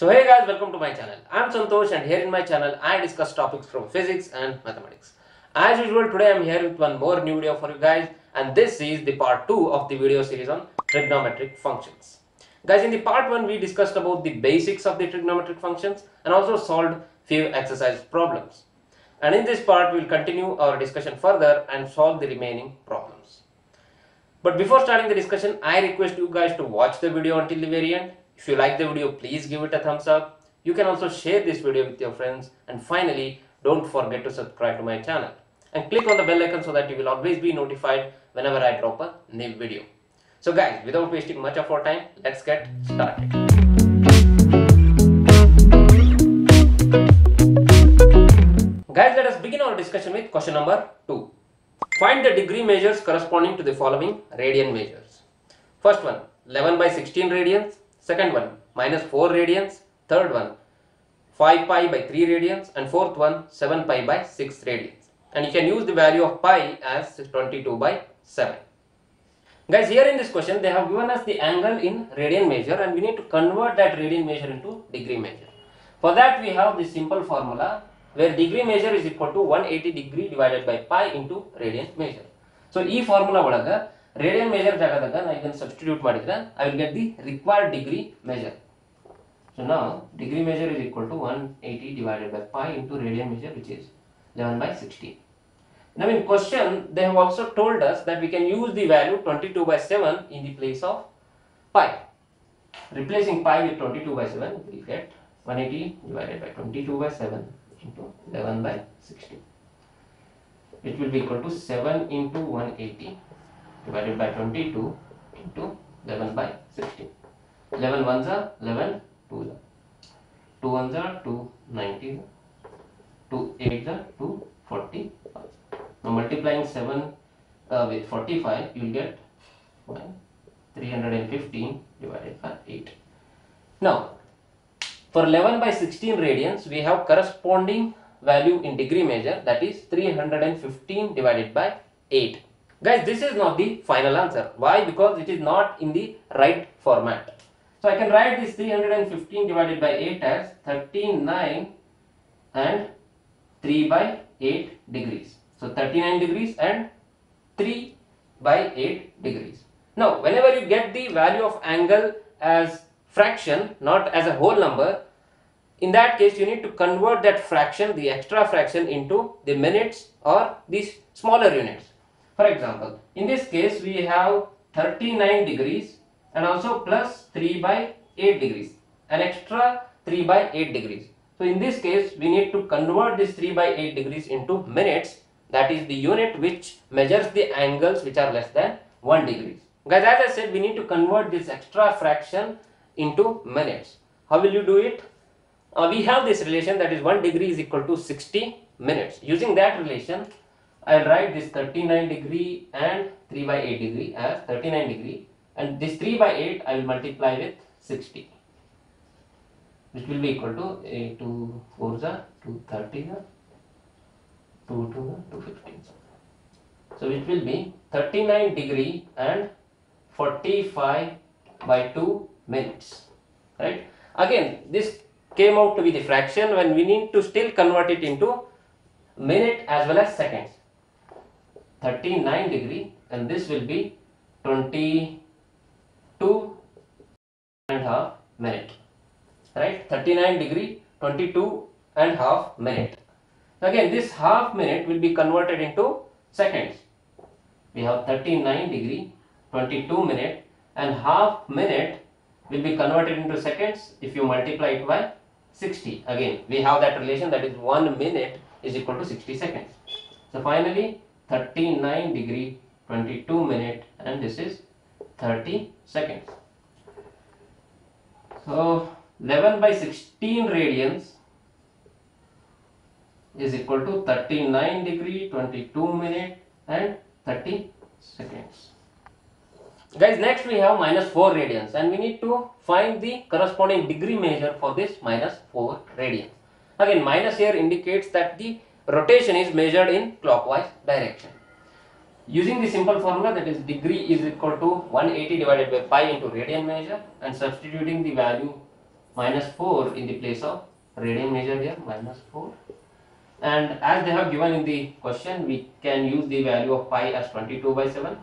So hey guys, welcome to my channel. I am Santosh and here in my channel I discuss topics from physics and mathematics. As usual, today I am here with one more new video for you guys, and this is the part 2 of the video series on trigonometric functions. Guys, in the part 1 we discussed about the basics of the trigonometric functions and also solved few exercise problems. And in this part we will continue our discussion further and solve the remaining problems. But before starting the discussion, I request you guys to watch the video until the very end. If you like the video, please give it a thumbs up. You can also share this video with your friends. And finally, don't forget to subscribe to my channel. And click on the bell icon so that you will always be notified whenever I drop a new video. So guys, without wasting much of our time, let's get started. Guys, let us begin our discussion with question number 2. Find the degree measures corresponding to the following radian measures. First one, 11 by 16 radians. Second one, minus 4 radians. Third one, 5 pi by 3 radians. And fourth one, 7 pi by 6 radians. And you can use the value of pi as 22 by 7. Guys, here in this question, they have given us the angle in radian measure and we need to convert that radian measure into degree measure. For that, we have this simple formula where degree measure is equal to 180 degree divided by pi into radian measure. So, this formula olaga radian measure jagadaga I can substitute madidre I will get the required degree measure. So now degree measure is equal to 180 divided by pi into radian measure, which is 11 by 16. Now in question they have also told us that we can use the value 22 by 7 in the place of pi. Replacing pi with 22 by 7 we will get 180 divided by 22 by 7 into 11 by 16. It will be equal to 7 into 180 divided by 22 into 11 by 16. 11 ones are 11, 2s are 2 ones are 2, 90, 2 8s are 2, 45. Now multiplying 7 with 45, you will get 315 divided by 8. Now for 11 by 16 radians, we have corresponding value in degree measure, that is 315 divided by 8. Guys, this is not the final answer. Why? Because it is not in the right format. So I can write this 315 divided by 8 as 39 and 3 by 8 degrees. So 39 degrees and 3 by 8 degrees. Now whenever you get the value of angle as fraction, not as a whole number, in that case you need to convert that fraction, the extra fraction, into the minutes or these smaller units. For example, in this case we have 39 degrees and also plus 3 by 8 degrees, an extra 3 by 8 degrees. So in this case we need to convert this 3 by 8 degrees into minutes, that is the unit which measures the angles which are less than 1 degree. Guys, as I said, we need to convert this extra fraction into minutes. How will you do it? We have this relation, that is 1 degree is equal to 60 minutes. Using that relation, I will write this 39 degree and 3 by 8 degree as 39 degree, and this 3 by 8 I will multiply with 60, which will be equal to 2 4s are 230, 2 2 215. So it will be 39 degree and 45 by 2 minutes, right? Again, this came out to be the fraction when we need to still convert it into minute as well as seconds. 39 degree and this will be 22 and half minute, right? 39 degree, 22 and half minute. Again, this half minute will be converted into seconds. We have 39 degree, 22 minute, and half minute will be converted into seconds if you multiply it by 60. Again, we have that relation, that is 1 minute is equal to 60 seconds. So finally 39 degree, 22 minute, and this is 30 seconds. So 11 by 16 radians is equal to 39 degree, 22 minute, and 30 seconds. Guys, next we have minus 4 radians and we need to find the corresponding degree measure for this minus 4 radians. Again, minus here indicates that the rotation is measured in clockwise direction. Using the simple formula, that is degree is equal to 180 divided by pi into radian measure, and substituting the value minus 4 in the place of radian measure here, minus 4. And as they have given in the question, we can use the value of pi as 22/7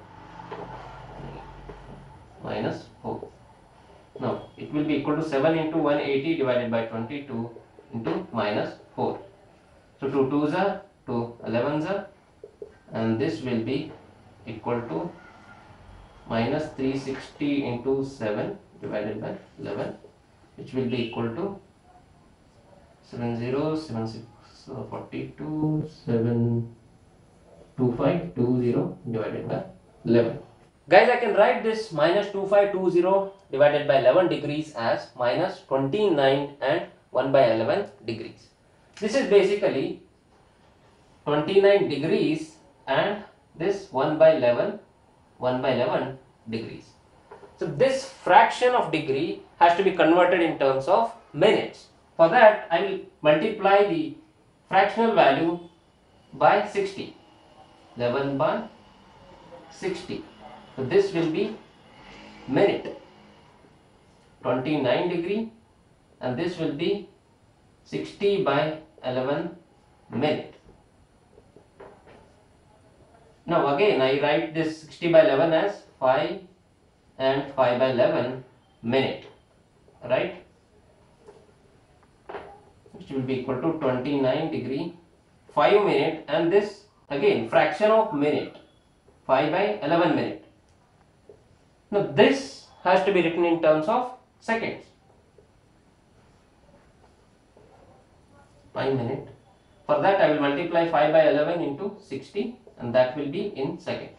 minus 4. Now it will be equal to 7 into 180 divided by 22 into minus 4. So 2 2s are 2 11s are, and this will be equal to minus 360 into 7 divided by 11, which will be equal to 7076 42 72520 divided by 11. Guys, I can write this minus 2520 divided by 11 degrees as minus 29 and 1 by 11 degrees. This is basically 29 degrees and this 1 by 11 degrees. So this fraction of degree has to be converted in terms of minutes. For that, I will multiply the fractional value by 60. 11 by 60. So this will be minute. 29 degree, and this will be 60 by 11 minute. Now again I write this 60 by 11 as 5 and 5 by 11 minute, right, which will be equal to 29 degree 5 minute, and this again fraction of minute 5 by 11 minute. Now this has to be written in terms of seconds. 5 minute. For that I will multiply 5 by 11 into 60, and that will be in seconds.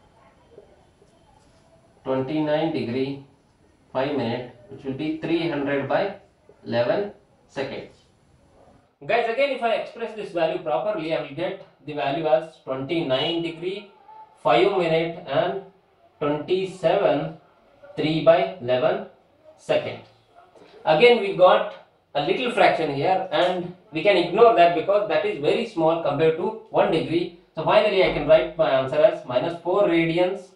29 degree 5 minute, which will be 300 by 11 seconds. Guys, again if I express this value properly, I will get the value as 29 degree 5 minute and 27 3 by 11 seconds. Again we got a little fraction here, and we can ignore that because that is very small compared to 1 degree. So finally I can write my answer as minus 4 radians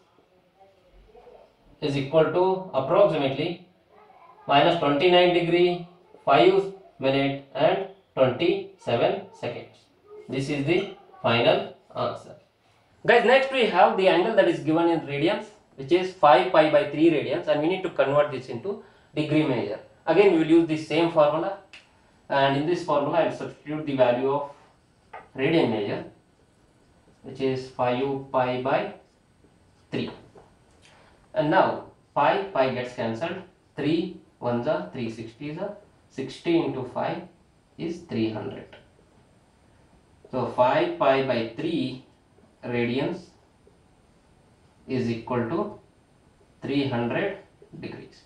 is equal to approximately minus 29 degree 5 minute and 27 seconds. This is the final answer. Guys, next we have the angle that is given in radians, which is 5 pi by 3 radians, and we need to convert this into degree measure. Again we will use the same formula, and in this formula I will substitute the value of radian measure, which is 5 pi by 3. And now pi gets cancelled, 3 1s are 3 60s are, 60 into 5 is 300. So 5 pi by 3 radians is equal to 300 degrees.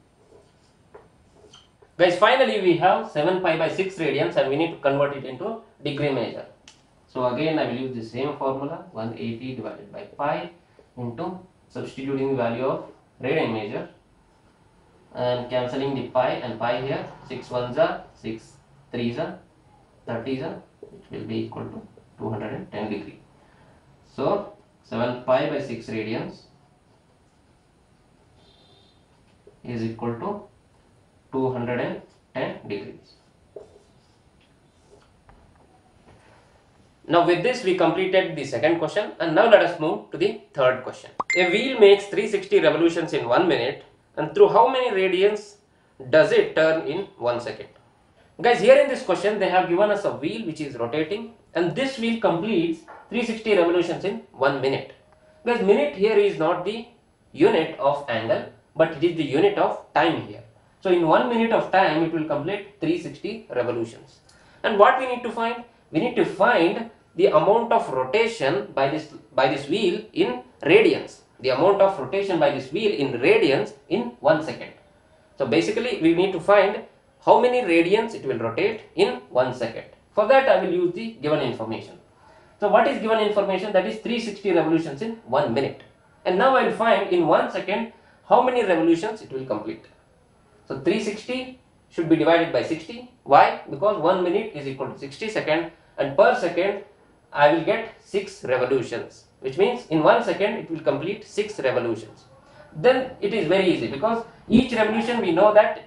Guys, finally we have 7 pi by 6 radians, and we need to convert it into degree measure. So again I will use the same formula, 180 divided by pi into substituting the value of radian measure and cancelling the pi and pi here. 6 1s are 6 3s are 30s are, which will be equal to 210 degree. So 7 pi by 6 radians is equal to 210 degrees. Now with this we completed the second question, and now let us move to the third question. A wheel makes 360 revolutions in 1 minute, and through how many radians does it turn in 1 second? Guys, here in this question they have given us a wheel which is rotating, and this wheel completes 360 revolutions in 1 minute. Guys, minute here is not the unit of angle, but it is the unit of time here. So in 1 minute of time it will complete 360 revolutions. And what we need to find? We need to find the amount of rotation by this wheel in radians. The amount of rotation by this wheel in radians in 1 second. So basically we need to find how many radians it will rotate in 1 second. For that I will use the given information. So what is given information? That is 360 revolutions in 1 minute. And now I will find in 1 second how many revolutions it will complete. So 360 should be divided by 60. Why? Because 1 minute is equal to 60 seconds, and per second I will get 6 revolutions, which means in 1 second it will complete 6 revolutions. Then it is very easy, because each revolution we know that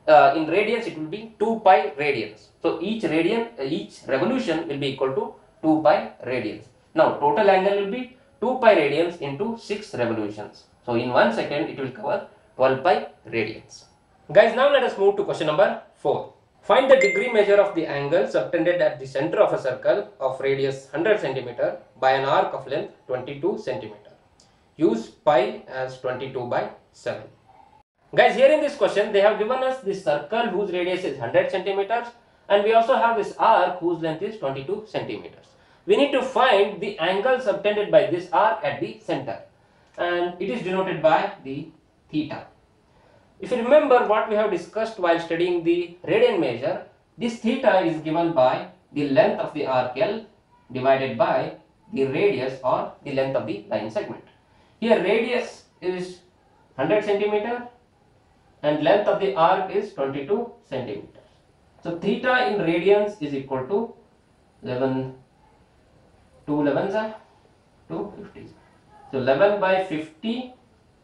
in radians it will be 2 pi radians. So each revolution will be equal to 2 pi radians. Now total angle will be 2 pi radians into 6 revolutions. So in 1 second it will cover 12 pi radians. Guys, now let us move to question number 4. Find the degree measure of the angle subtended at the center of a circle of radius 100 cm by an arc of length 22 cm. Use pi as 22 by 7. Guys, here in this question they have given us this circle whose radius is 100 centimeters and we also have this arc whose length is 22 centimeters. We need to find the angle subtended by this arc at the center and it is denoted by the theta. If you remember what we have discussed while studying the radian measure, this theta is given by the length of the arc L divided by the radius or the length of the line segment. Here radius is 100 centimeter and length of the arc is 22 centimeters. So theta in radians is equal to 11, 2 11s are 250. So 11 by 50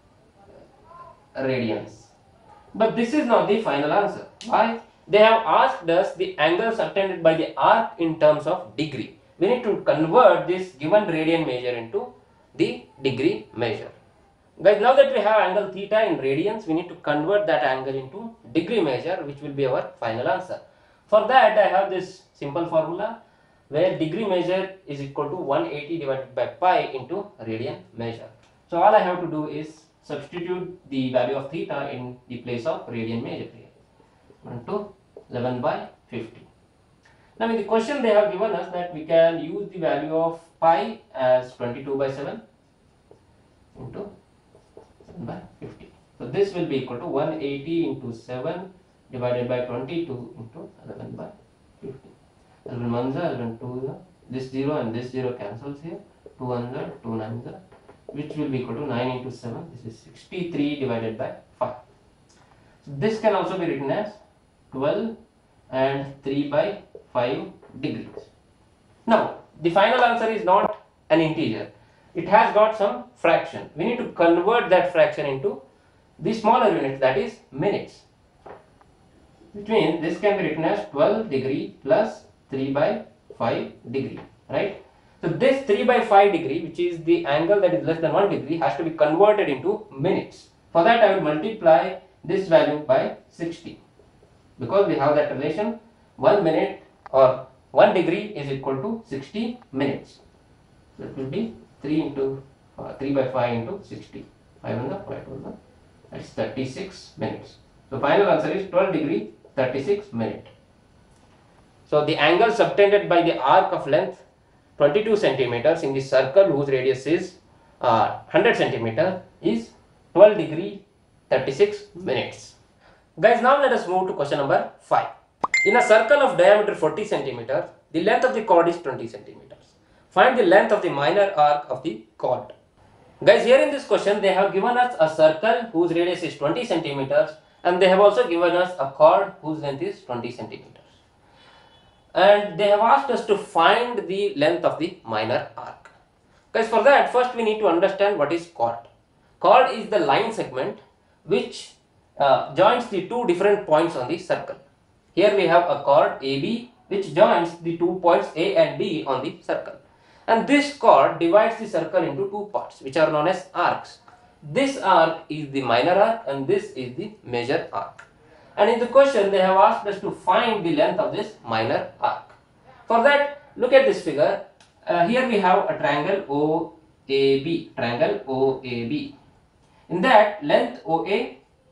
radians. But this is not the final answer. Why? They have asked us the angle subtended by the arc in terms of degree. We need to convert this given radian measure into the degree measure. Guys, now that we have angle theta in radians, we need to convert that angle into degree measure, which will be our final answer. For that, I have this simple formula where degree measure is equal to 180 divided by pi into radian measure. So all I have to do is substitute the value of theta in the place of radian measure here. 1 to 11 by 50. Now in the question they have given us that we can use the value of pi as 22 by 7 into 7 by 50. So this will be equal to 180 into 7 divided by 22 into 11 by 50. 11 ones are 11 2s are, this 0 and this 0 cancels here. 2 ones are 2 9s are, which will be equal to 9 into 7. This is 63 divided by 5. So this can also be written as 12 and 3 by 5 degrees. Now the final answer is not an integer. It has got some fraction. We need to convert that fraction into the smaller unit, that is minutes. Which means this can be written as 12 degree plus 3 by 5 degree, right? So this 3 by 5 degree, which is the angle that is less than 1 degree, has to be converted into minutes. For that I will multiply this value by 60 because we have that relation 1 minute or 1 degree is equal to 60 minutes. So it will be 3 by 5 into 60. 5 on the 5 on the, that's 36 minutes. So final answer is 12 degree 36 minute. So the angle subtended by the arc of length 22 centimeters in the circle whose radius is 100 centimeter is 12 degree 36 minutes. Guys, now let us move to question number 5. In a circle of diameter 40 centimeters, the length of the chord is 20 centimeters. Find the length of the minor arc of the chord. Guys, here in this question they have given us a circle whose radius is 20 centimeters and they have also given us a chord whose length is 20 centimeters. And they have asked us to find the length of the minor arc. Guys, for that first we need to understand what is chord. Chord is the line segment which joins the two different points on the circle. Here we have a chord AB which joins the 2 points A and B on the circle. And this chord divides the circle into 2 parts which are known as arcs. This arc is the minor arc and this is the major arc. And in the question they have asked us to find the length of this minor arc. For that, look at this figure. Here we have a triangle OAB. Triangle OAB. In that, length OA,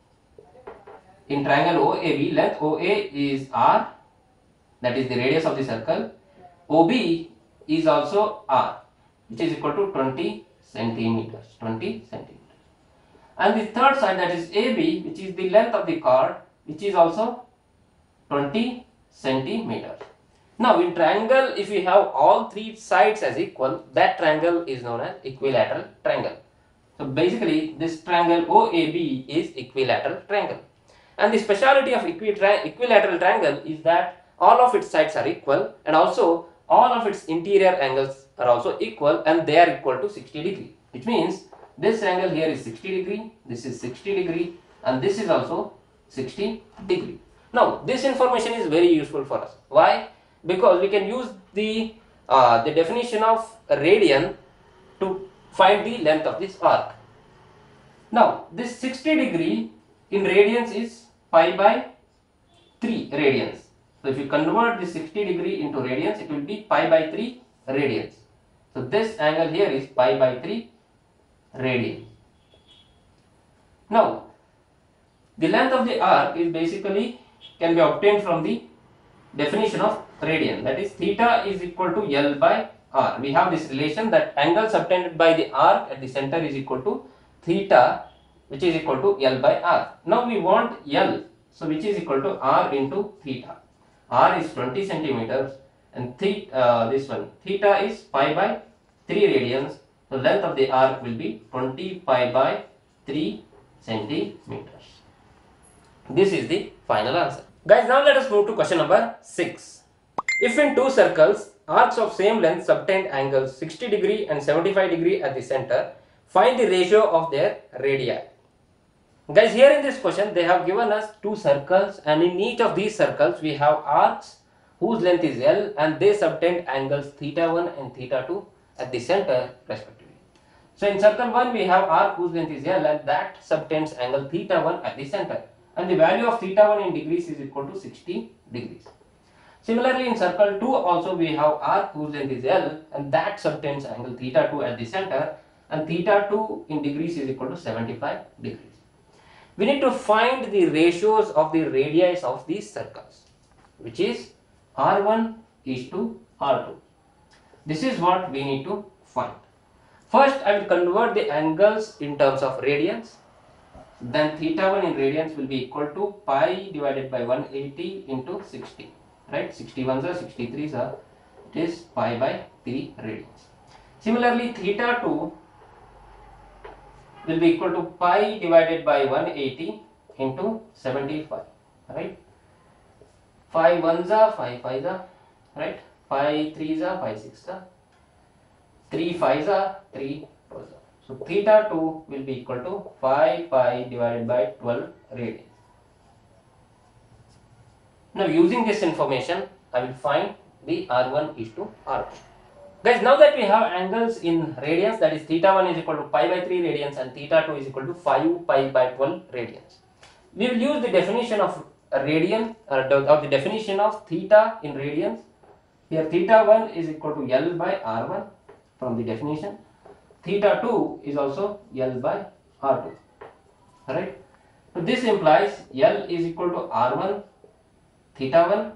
in triangle OAB, length OA is R, that is the radius of the circle. OB is also R, which is equal to 20 centimeters. 20 centimeters. And the third side, that is AB, which is the length of the chord, which is also 20 centimeters. Now in triangle, if we have all three sides as equal, that triangle is known as equilateral triangle. So basically this triangle OAB is equilateral triangle. And the speciality of equilateral triangle is that all of its sides are equal and also all of its interior angles are also equal and they are equal to 60 degree. Which means this angle here is 60 degree, this is 60 degree and this is also 60 degree. Now this information is very useful for us. Why? Because we can use the definition of radian to find the length of this arc. Now this 60 degree in radians is pi by 3 radians. So if you convert this 60 degree into radians, it will be pi by 3 radians. So this angle here is pi by 3 radian. Now the length of the arc is basically can be obtained from the definition of radian, that is theta is equal to L by R. We have this relation that angle subtended by the arc at the center is equal to theta, which is equal to L by R. Now we want L, so which is equal to R into theta. R is 20 centimeters and this one theta is pi by 3 radians. The length of the arc will be 20 pi by 3 centimeters. This is the final answer. Guys, now let us move to question number 6. If in two circles, arcs of same length subtend angles 60 degree and 75 degree at the center, find the ratio of their radii. Guys, here in this question, they have given us two circles, and in each of these circles, we have arcs whose length is L and they subtend angles theta 1 and theta 2 at the center respectively. So in circle 1, we have arc whose length is L and that subtends angle theta 1 at the center. And the value of theta 1 in degrees is equal to 60 degrees. Similarly, in circle 2 also we have arc whose length is L and that subtends angle theta 2 at the center, and theta 2 in degrees is equal to 75 degrees. We need to find the ratios of the radii of these circles, which is R1 is to R2. This is what we need to find. First, I will convert the angles in terms of radians. Then theta 1 in radians will be equal to pi divided by 180 into 60. Right? 61s are 63s are, it is pi by 3 radians. Similarly, theta 2 will be equal to pi divided by 180 into 75. Right? 5 1s are 5 5s are, right? 5 3s are 5 6s are, 3 5s are 3 4s are. So theta 2 will be equal to 5 pi divided by 12 radians. Now using this information, I will find the R1 is to R2. Guys, now that we have angles in radians, that is theta 1 is equal to pi by 3 radians and theta 2 is equal to 5 pi by 12 radians. We will use the definition of radian of the definition of theta in radians. Here theta 1 is equal to L by R1 from the definition. Theta 2 is also L by R2. Alright. So this implies L is equal to R1 theta 1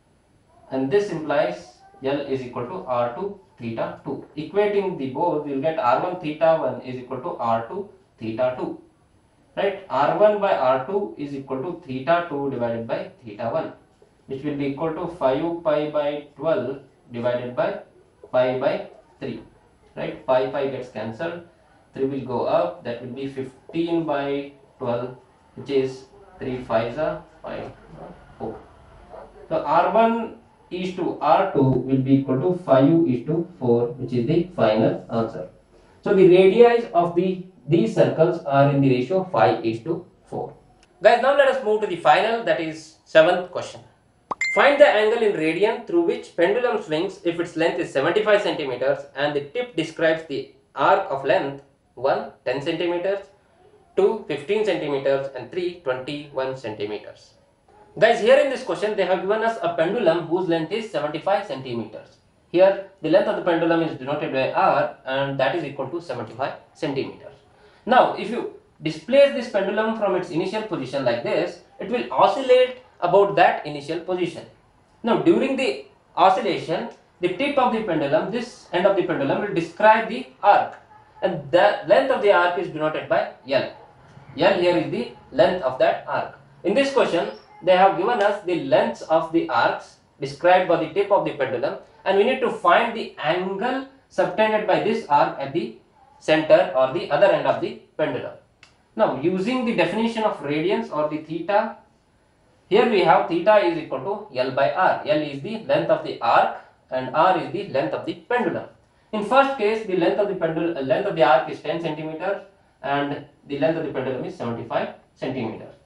and this implies L is equal to R2 theta 2. Equating the both, you will get R1 theta 1 is equal to R2 theta 2. Right? R1 by R2 is equal to theta 2 divided by theta 1, which will be equal to 5 pi by 12 divided by pi by 3. Right? Pi gets cancelled, 3 will go up, that will be 15 by 12, which is 3 5s are 5 4. So R1 is to R2 will be equal to 5 is to 4, which is the final answer. So the radii of these circles are in the ratio 5 is to 4. Guys, now let us move to the final, that is 7th question. Find the angle in radian through which pendulum swings if its length is 75 centimeters and the tip describes the arc of length 1 10 centimeters, 2 15 centimeters and 3 21 centimeters. Guys, here in this question they have given us a pendulum whose length is 75 centimeters. Here the length of the pendulum is denoted by R and that is equal to 75 centimeters. Now if you displace this pendulum from its initial position like this, it will oscillate about that initial position. Now during the oscillation, the tip of the pendulum, this end of the pendulum will describe the arc and the length of the arc is denoted by L. L here is the length of that arc. In this question, they have given us the lengths of the arcs described by the tip of the pendulum and we need to find the angle subtended by this arc at the center or the other end of the pendulum. Now using the definition of radians or the theta, here we have theta is equal to L by R. L is the length of the arc and R is the length of the pendulum. In first case, the length of the arc is 10 centimeters and the length of the pendulum is 75 centimeters.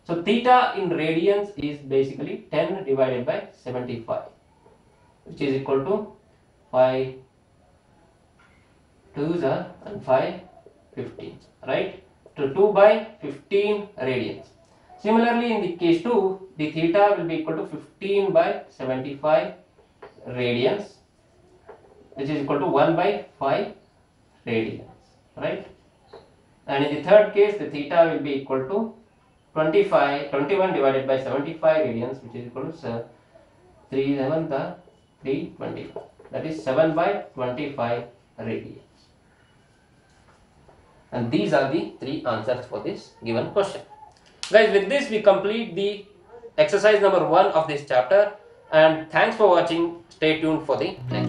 So theta in radians is basically 10 divided by 75, which is equal to 5 2s and 5 15, right? So 2 by 15 radians. Similarly, in the case 2, the theta will be equal to 15 by 75 radians, which is equal to 1 by 5 radians, right? And in the third case, the theta will be equal to 21 divided by 75 radians, which is equal to 3 7 325. That is 7 by 25 radians. And these are the three answers for this given question. Guys, with this we complete the exercise number 1 of this chapter, and thanks for watching. Stay tuned for the next.